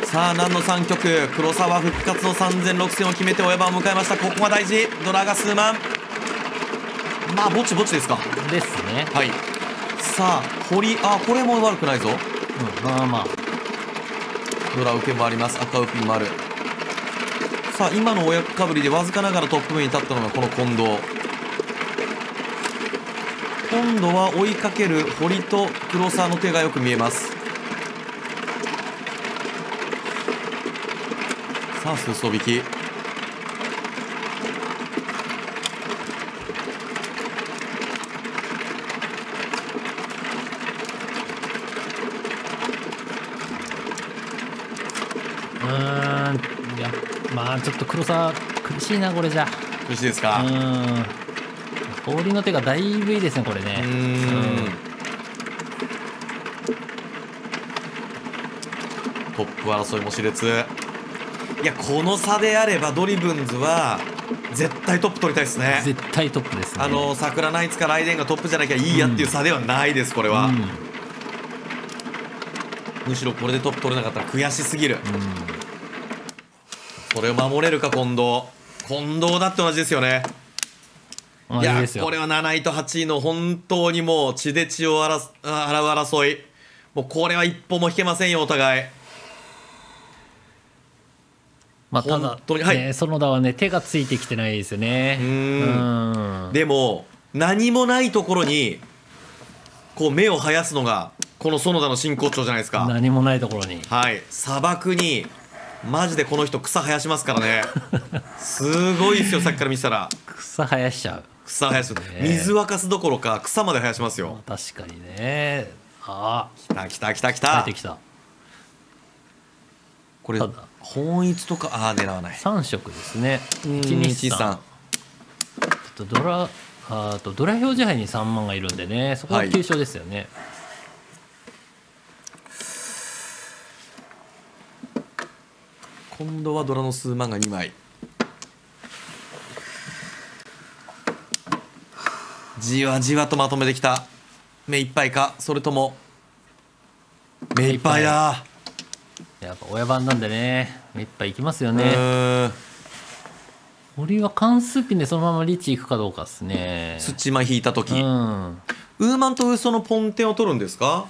さあ何の3曲、黒沢復活の3000、6000を決めて親番を迎えました。ここが大事。ドラが数万、まあぼちぼちですか。 ですね。 はい。さあ堀、これも悪くないぞ。 まあまあドラ受けもあります。赤ウピンもある。さあ今の親かぶりでわずかながらトップ目に立ったのがこの近藤。今度は追いかける堀と黒沢の手がよく見えます。さあ数走引き。 いやまあちょっと黒沢苦しいなこれじゃ。 苦しいですか。 氷の手がだいぶいいですねこれね。 トップ争いも熾烈。いやこの差であればドリブンズは絶対トップ取りたいですね。 絶対トップですね。 桜ナイツかライデンがトップじゃなきゃいいやっていう差ではないですこれは。むしろこれでトップ取れなかったら悔しすぎる。それを守れるか近藤。近藤だって同じですよね。いやこれは7位と8位の本当にもう血で血を洗う争い。もうこれは一歩も引けませんよお互い。 まあただね、園田はね手がついてきてないですよね。 でも何もないところにこう目を生やすのがこの園田の真骨頂じゃないですか。 何もないところに、 はい、砂漠にマジでこの人草生やしますからね。すごいですよさっきから見てたら。 草生やしちゃう。 草生やす、水沸かすどころか草まで生やしますよ。 確かにね。 来た出てきた。 これ本一とか狙わない。 3色ですね。123。ちょっとドラ表示杯に3万がいるんでね、そこは急所ですよね。 今度はドラの数万が2枚。じわじわとまとめてきた。目いっぱいか、それとも目いっぱいだ。 やっぱ親番なんでね目いっぱいいきますよね。堀は関数ピンでそのままリーチいくかどうかですね。 スッチマ引いた時、ウーマンとウーソのポンテンを取るんですか。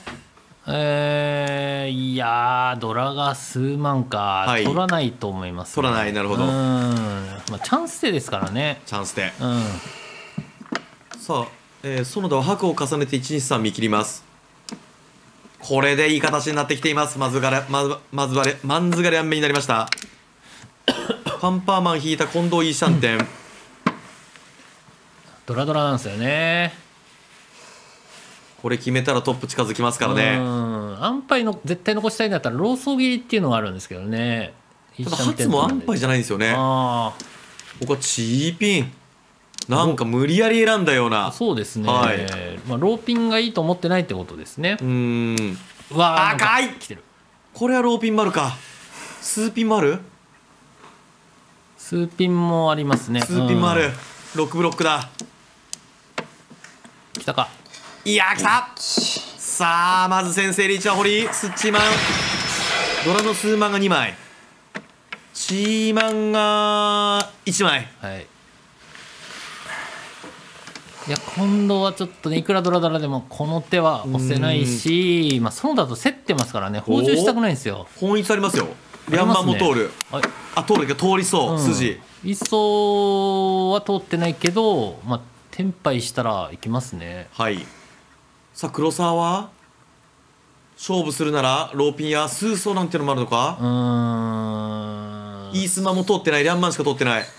いやドラが数万か、取らないと思います、ね、 取らない。なるほど。 まあ、チャンス手ですからね。 チャンス手。さあ、園田は白を重ねて123見切ります。これでいい形になってきています。マンズガレアンメになりました。パンパーマン引いた近藤イーシャンテン。 ドラなんですよね。 これ決めたらトップ近づきますからね。 安牌の絶対残したいんだったらローソー切りっていうのがあるんですけどね。 ただ初も安牌じゃないんですよね。ここはチーピンなんか無理やり選んだような。 そうですね、まあ、ローピンがいいと思ってないってことですね。 うわ赤い。 来てる。これはローピンもあるか。スーピンもある。 スーピンもありますね。 スーピンもある。6ブロックだ。 来たか。 いや来た。さあまず先制リーチは堀。スッチーマンドラの数万が2枚、チーマンが1枚。 いや今度はちょっとねいくらドラでもこの手は押せないし、まあ園田と競ってますからね、補充したくないんですよ。 本一ありますよ。リャンマンも通る。通るけど通りそう、筋一層は通ってないけど、まあテンパイしたらいきますね。 はい。さあ黒沢は勝負するならローピンやスーソーなんてのもあるのか。イースマも通ってない。リャンマンしか通ってない。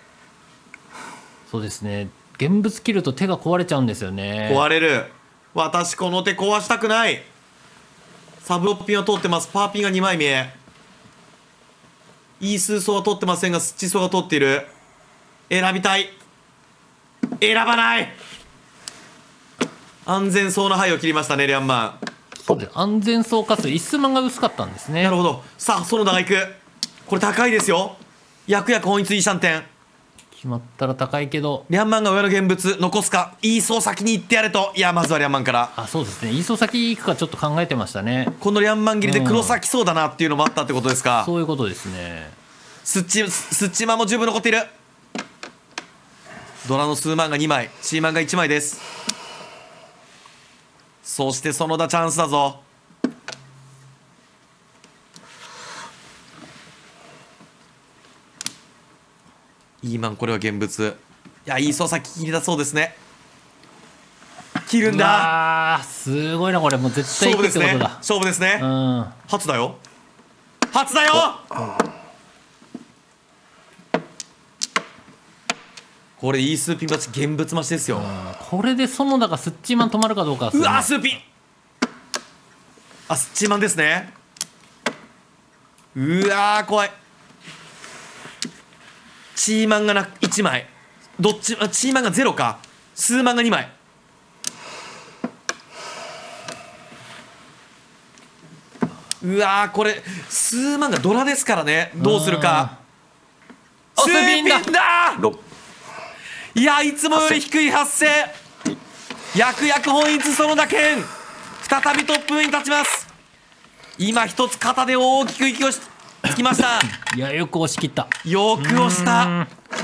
そうですね、現物切ると手が壊れちゃうんですよね。 壊れる。私この手壊したくない。サブロッピンは通ってます。パーピンが2枚見え。イースーソーは通ってませんがスッチソーが通っている。選びたい。選ばない。安全そうな牌を切りましたねリャンマン。 そうで安全そうかつイスマンが薄かったんですね。 なるほど。さあ園田がいく。これ高いですよ。薬本一イーシャンテン。 決まったら高いけど。 リャンマンが親の現物残すか、イーソー先に行ってやれと。いやまずはリャンマンから。 あ、そうですね。イーソー先行くかちょっと考えてましたね。 このリャンマン切りで黒崎そうだなっていうのもあったってことですか。 そういうことですね。 スッチマンも十分残っている。ドラの数万が2枚、チーマンが1枚です。そして園田チャンスだぞ。イーマンこれは現物。いやいい操作切りだそうですね。切るんだ。 あーすごいなこれ。もう絶対行くってことだ。 勝負ですね。初だよ、初だよ。これいいスーピン待ち、現物待ちですよ。 これで園田がスッチーマン止まるかどうか、 うわースーピン、あスッチーマンですね。うわー怖い。チーマンが1枚、どっちチーマンが0か、数マンが2枚。うわーこれ数万がドラですからね。どうするか。スーピンだ。いやいつもより低い発声。躍躍本一園田健再びトップに立ちます。今一つ肩で大きく息をつきました。 いやよく押し切った。 よく押した。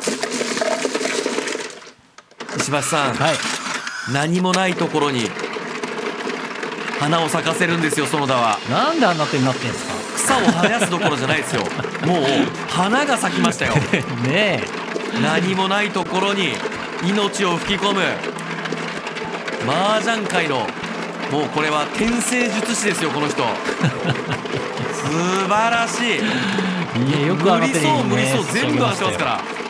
石橋さん、 はい、 何もないところに花を咲かせるんですよ園田は。 なんであんな手になってんですか。 草を生やすどころじゃないですよ。もう花が咲きましたよ。 ねえ、 何もないところに命を吹き込む麻雀界のもうこれは転生術師ですよこの人。素晴らしい。 いやよくあの手にね、 無理そう全部当てますから。